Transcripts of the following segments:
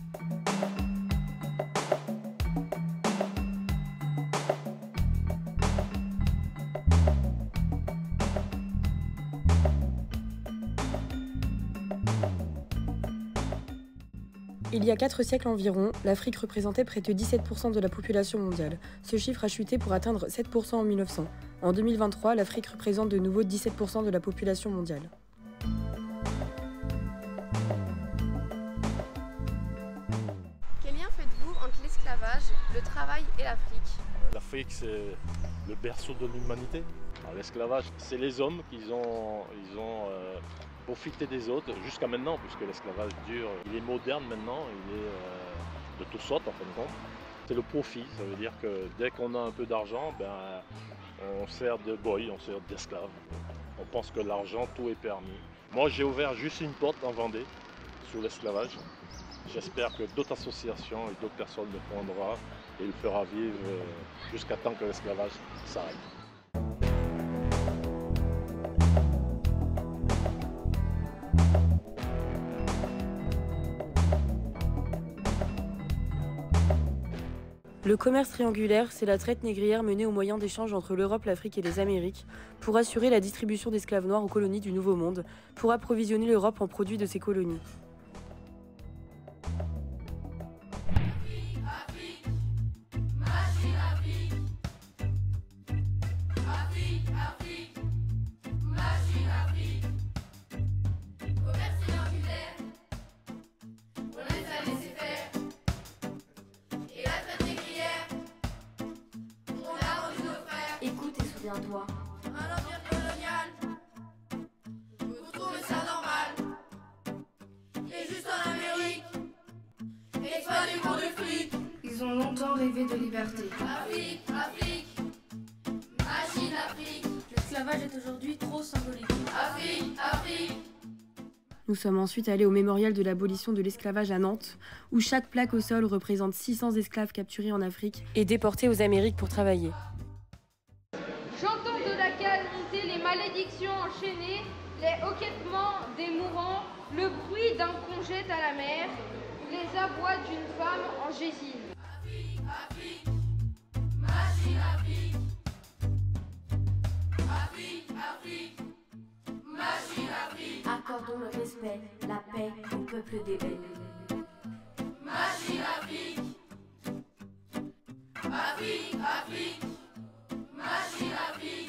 Il y a 4 siècles environ, l'Afrique représentait près de 17% de la population mondiale. Ce chiffre a chuté pour atteindre 7% en 1900. En 2023, l'Afrique représente de nouveau 17% de la population mondiale. Quel lien faites-vous entre l'esclavage, le travail et l'Afrique? L'Afrique, c'est le berceau de l'humanité. L'esclavage, c'est les hommes qui ont profité des autres jusqu'à maintenant, puisque l'esclavage dure. Il est moderne maintenant, il est de toutes sortes en fin de compte. C'est le profit, ça veut dire que dès qu'on a un peu d'argent, on sert de boy, on sert d'esclave. On pense que l'argent, tout est permis. Moi, j'ai ouvert juste une porte en Vendée sur l'esclavage. J'espère que d'autres associations et d'autres personnes le prendront et le fera vivre jusqu'à temps que l'esclavage s'arrête. Le commerce triangulaire, c'est la traite négrière menée au moyen d'échanges entre l'Europe, l'Afrique et les Amériques pour assurer la distribution d'esclaves noirs aux colonies du Nouveau Monde, pour approvisionner l'Europe en produits de ces colonies. Écoute et souviens-toi. Un empire colonial, vous trouvez ça normal? Et juste en Amérique, exploité pour du fric. Ils ont longtemps rêvé de liberté. Afrique, Afrique, machine Afrique. L'esclavage est aujourd'hui trop symbolique. Afrique, Afrique. Nous sommes ensuite allés au mémorial de l'abolition de l'esclavage à Nantes, où chaque plaque au sol représente 600 esclaves capturés en Afrique et déportés aux Amériques pour travailler. J'entends de la calamité les malédictions enchaînées, les hoquetements des mourants, le bruit d'un qu'on jette à la mer, les abois d'une femme en gésine. Afrique, Afrique, machine Afrique. Afrique, Afrique, machine Afrique. Accordons le respect, la paix au peuple des belles. Machine Afrique. Afrique, Afrique, machine Afrique.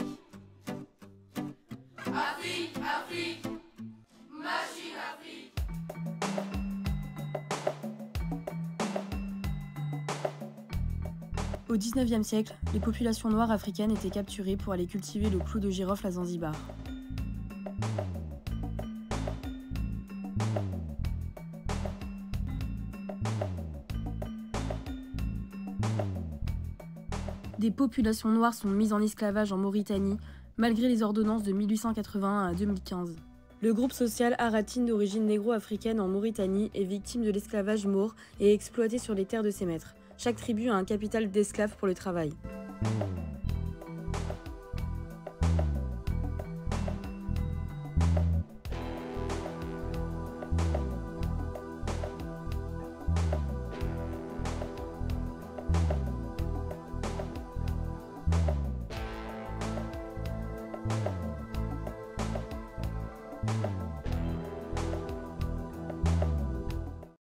Afrique, Afrique, machine Afrique. Au XIXe siècle, les populations noires africaines étaient capturées pour aller cultiver le clou de girofle à Zanzibar. Des populations noires sont mises en esclavage en Mauritanie, malgré les ordonnances de 1881 à 2015. Le groupe social Haratine d'origine négro-africaine en Mauritanie est victime de l'esclavage maure et exploité sur les terres de ses maîtres. Chaque tribu a un capital d'esclaves pour le travail.